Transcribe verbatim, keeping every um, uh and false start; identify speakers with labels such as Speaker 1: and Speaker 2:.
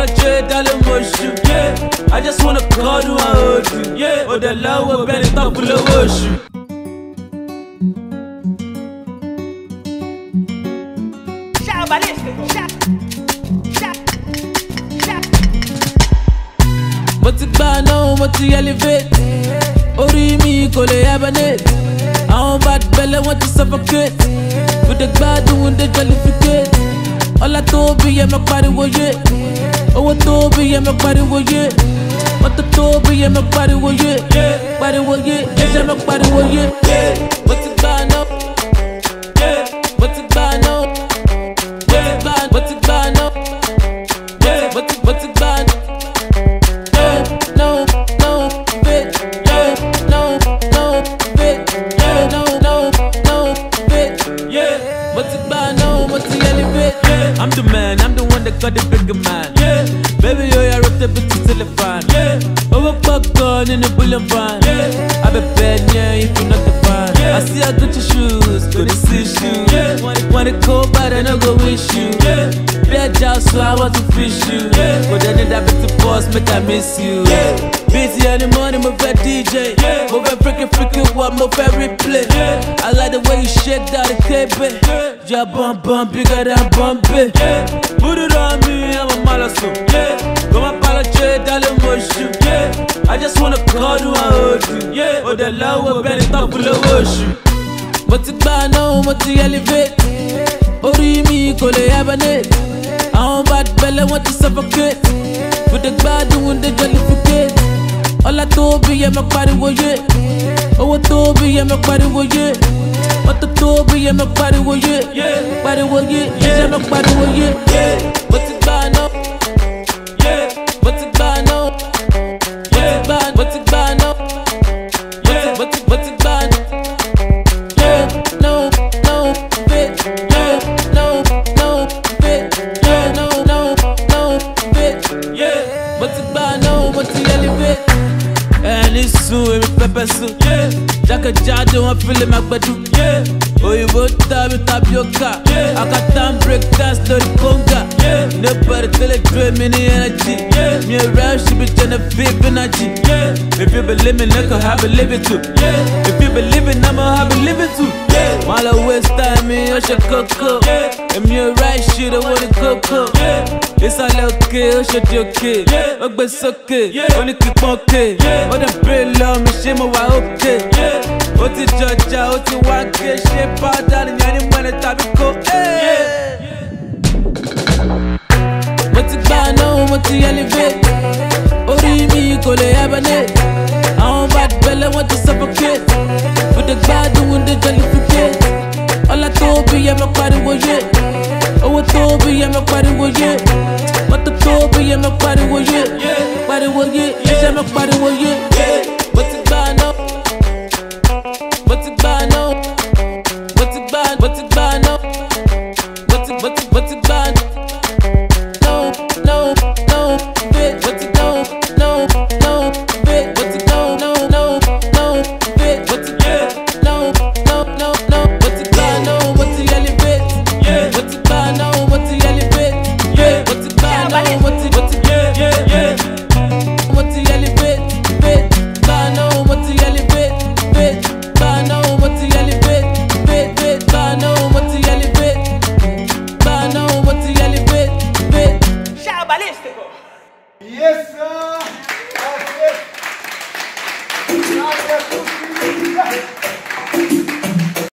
Speaker 1: trade all emotion. Yeah, I just wanna call you and hold you. Yeah, oh the love will bend it up full of ocean. But it's bad now, but it's elevate. Rimini Kizombafro. I want bad belly, want to suffocate. With the bad doing the jollificate. All I told be, yeah, my body was yeah. Oh, I told be, yeah, my body was yeah. What the told be, yeah, my body was yeah. Body was yeah, yeah, my body was yeah. But it's bad now. Yeah, but it's bad now. What's it bad? What's it bad now? Yeah, what's it, what's it bad? No, no, no, fit. Yeah, no, no, fit. Yeah, no, no, no, fit. Yeah, what's it bad? No, what's it elevate? Yeah, I'm the man, I'm the one that got the bigger man. Yeah, baby, yo, I wrote the bitch till the fan. Yeah, over popcorn in the bullion van. Yeah, I be bad, yeah, if you're not the fan. Yeah, I see I got your shoes, good to see you. Yeah, wanna go bad and I go wish you. Yeah, bad job, so I want to fish you. Yeah, but then that bit the boss, make I miss you. Yeah, busy in the morning, my favorite D J. Yeah, my favorite freaking freaking what my favorite play. Yeah, I like the way you shake that K B. Yeah, your bum bum bigger than Bumpy. Yeah, put it on me, I'm a malasso. Yeah, go my pala trade all emotion. Yeah, I just wanna call you and hold you. Yeah, oh the love will bend it up full of ocean. But it's bad now, but it's elevate. Rimini Kizombafro. I want bad belly, want to suffocate. With the bad doing the jollificate. All I told be, yeah, my body was yeah. Oh, I told be, yeah, my body was yeah. What the told be, yeah, my body was yeah. Body was yeah, yeah, my body was yeah. But it's bad now. Yeah, but it's bad now. Yeah, bad, but it's bad now. Yeah, but it's, but it's bad. Yeah, no, no, fit. Yeah, no, no, fit. Yeah, no, no, no, fit. Yeah, but it's bad now, but it's elevate. And it's soon, with pepper soup. Yeah, Jacka Jado, I'm feeling my badu. Yeah, oh, you both time with tapioca. Yeah, I got time break dance to the conga. Yeah, nobody tell it drain me the energy. Yeah, me around, she be trying to feel energy. Yeah, if you believe me, I can have believe it too. Yeah, if you believe it, I'ma have believe it too. Yeah, while I waste time, me, I should coco. Yeah, and me right shit, I want to coco. Yeah, it's all okay, I should be okay. Yeah, but it's okay. Yeah, only keep okay. Yeah, oh, the brain love me, she my okay. Yeah, oh, the judge, oh, the one get shit, but darling, any money, tabico. Yeah, what's it bad now, what's it elevate? Rimini Kizombafro. I want bad belly, want to suffocate. With the bad doing the jollificate. All I told be, yeah, my body was yeah. Oh, I told be, yeah, my body was yeah. What the told be, yeah, my body was yeah. Body was yeah, yeah, my body was yeah. What's it bad now? What's it bad now? What's it bad? What's it bad now? What's it, what's it, what's it bad? No, no, no, fit. What's it no, no, no, fit. What's it no, no, no, no, fit. What's it yeah, no, no, no, no. What's it bad now? What's it elevate? Yeah, what's it bad now? What's it elevate? Yeah, what's it bad now? What's it, what's it yeah, yeah, yeah. What's it elevate? Fit. Bad now, what's it elevate? Fit. Bad now, what's it elevate? Fit, fit. Bad now, what's it elevate? Bad now, what's it elevate? Fit.
Speaker 2: Ciao ballistico!
Speaker 3: Yes, sir! Grazie! Grazie!